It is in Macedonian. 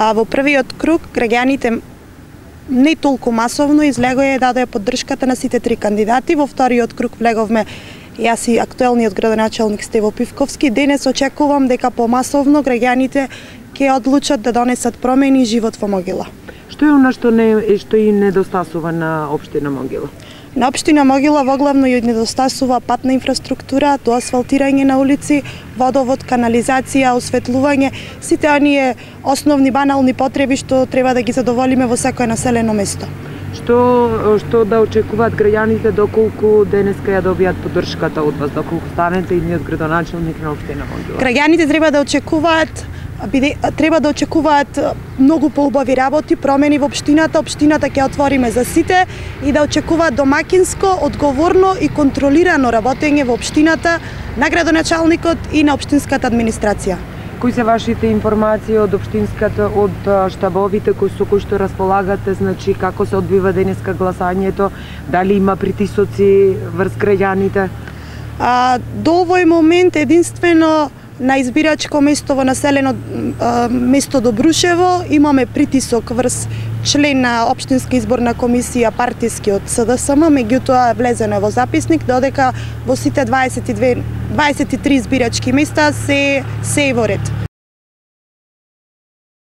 Во првиот круг граѓаните не толку масовно излегоа и дадоа поддршката на сите три кандидати. Во вториот круг влеговме јас и актуелниот градоначелник Стево Пивковски. Денес очекувам дека помасовно граѓаните ќе одлучат да донесат промени и живот во Могила. Што е она што и недостасува на општина Могила? На општина Могила воглавно ја недостасува патна инфраструктура, доасфалтирање на улици, водовод, канализација, осветлување, сите оние основни банални потреби што треба да ги задоволиме во секое населено место. Што да очекуваат граѓаните доколку денеска ја добијат поддршката од вас, доколку станете идниот градоначелник на општина Могила? Граѓаните треба да очекуваат многу поубави работи, промени во општината. Општината ќе отвориме за сите и да очекуваат домакинско, одговорно и контролирано работење во општината на градоначалникот и на општинската администрација. Кои се вашите информации од општинската, од штабовите со кои што располагате, значи како се одбива денеска гласањето, дали има притисоци врз граѓаните? До овој момент единствено на избирачко место во населено место Добрушево имаме притисок врз член на општинска изборна комисија партиски од СДСМ, меѓутоа влезено во записник додека во сите 23 избирачки места се во ред.